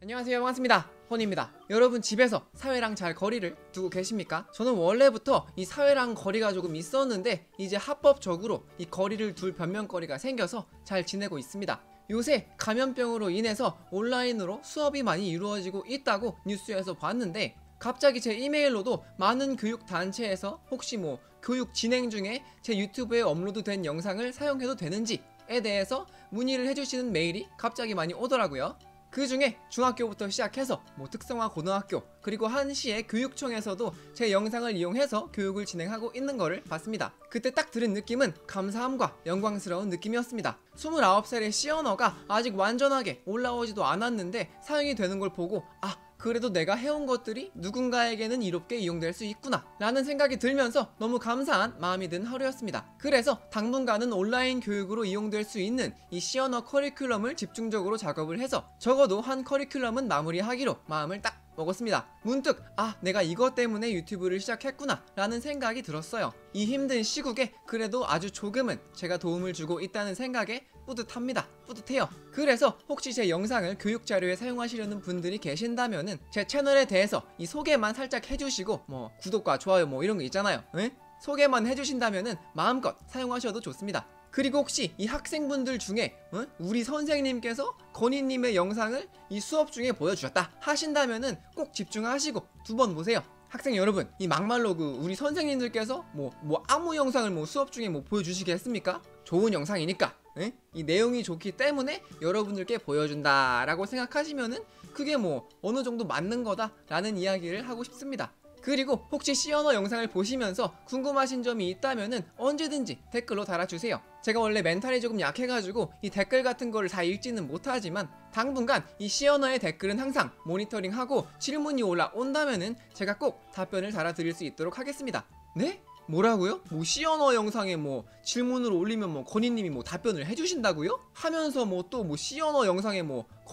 안녕하세요, 반갑습니다. 혼입니다. 여러분 집에서 사회랑 잘 거리를 두고 계십니까? 저는 원래부터 이 사회랑 거리가 조금 있었는데 이제 합법적으로 이 거리를 둘 변명거리가 생겨서 잘 지내고 있습니다. 요새 감염병으로 인해서 온라인으로 수업이 많이 이루어지고 있다고 뉴스에서 봤는데 갑자기 제 이메일로도 많은 교육단체에서 혹시 교육 진행 중에 제 유튜브에 업로드된 영상을 사용해도 되는지에 대해서 문의를 해주시는 메일이 갑자기 많이 오더라고요. 그 중에 중학교부터 시작해서 특성화 고등학교 그리고 한시의 교육청에서도 제 영상을 이용해서 교육을 진행하고 있는 거를 봤습니다. 그때 딱 들은 느낌은 감사함과 영광스러운 느낌이었습니다. 29살의 시언어가 아직 완전하게 올라오지도 않았는데 사용이 되는 걸 보고 그래도 내가 해온 것들이 누군가에게는 이롭게 이용될 수 있구나 라는 생각이 들면서 너무 감사한 마음이 든 하루였습니다. 그래서 당분간은 온라인 교육으로 이용될 수 있는 이 시언어 커리큘럼을 집중적으로 작업을 해서 적어도 한 커리큘럼은 마무리하기로 마음을 딱 먹었습니다. 문득 내가 이것 때문에 유튜브를 시작했구나 라는 생각이 들었어요. 이 힘든 시국에 그래도 아주 조금은 제가 도움을 주고 있다는 생각에 뿌듯합니다. 뿌듯해요. 그래서 혹시 제 영상을 교육자료에 사용하시려는 분들이 계신다면은 제 채널에 대해서 이 소개만 살짝 해주시고 구독과 좋아요 이런 거 있잖아요. 소개만 해주신다면은 마음껏 사용하셔도 좋습니다. 그리고 혹시 이 학생분들 중에 우리 선생님께서 건희님의 영상을 이 수업 중에 보여주셨다 하신다면은 꼭 집중하시고 두 번 보세요. 학생 여러분, 이 막말로 우리 선생님들께서 아무 영상을 수업 중에 보여주시겠습니까? 좋은 영상이니까 이 내용이 좋기 때문에 여러분들께 보여준다 라고 생각하시면은 그게 어느 정도 맞는 거다 라는 이야기를 하고 싶습니다. 그리고 혹시 시언어 영상을 보시면서 궁금하신 점이 있다면은 언제든지 댓글로 달아주세요. 제가 원래 멘탈이 조금 약해가지고 이 댓글 같은 거를 다 읽지는 못하지만 당분간 이 시언어의 댓글은 항상 모니터링하고 질문이 올라온다면은 제가 꼭 답변을 달아드릴 수 있도록 하겠습니다. 네? 뭐라고요? 시언어 영상에 질문을 올리면 건희님이 답변을 해주신다고요? 하면서 또 시언어 영상에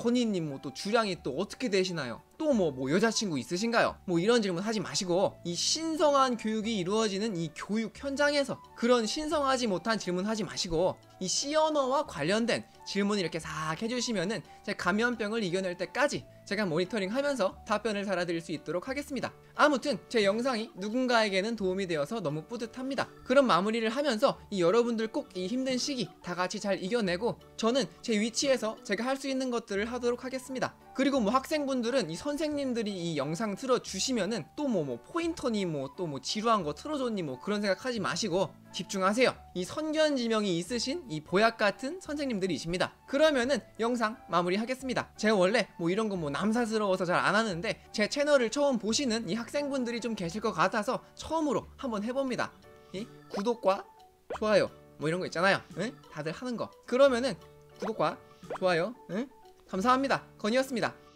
건희님 또 주량이 또 어떻게 되시나요? 또 여자친구 있으신가요? 이런 질문 하지 마시고 이 신성한 교육이 이루어지는 이 교육 현장에서 그런 신성하지 못한 질문 하지 마시고 이 시언어와 관련된 질문 이렇게 싹 해주시면은 제 감염병을 이겨낼 때까지 제가 모니터링 하면서 답변을 달아드릴 수 있도록 하겠습니다. 아무튼 제 영상이 누군가에게는 도움이 되어서 너무 뿌듯합니다. 그런 마무리를 하면서 이 여러분들 꼭 이 힘든 시기 다 같이 잘 이겨내고 저는 제 위치에서 제가 할 수 있는 것들을 하도록 하겠습니다. 그리고 학생분들은 이 선생님들이 이 영상 틀어주시면은 또 포인터니 또 지루한 거 틀어줬니 그런 생각하지 마시고 집중하세요. 이 선견지명이 있으신 이 보약 같은 선생님들이십니다. 그러면은 영상 마무리하겠습니다. 제가 원래 이런 거 남사스러워서 잘 안 하는데 제 채널을 처음 보시는 이 학생분들이 좀 계실 것 같아서 처음으로 한번 해봅니다. 이 구독과 좋아요 이런 거 있잖아요. 다들 하는 거. 그러면은 구독과 좋아요 감사합니다. 건이었습니다.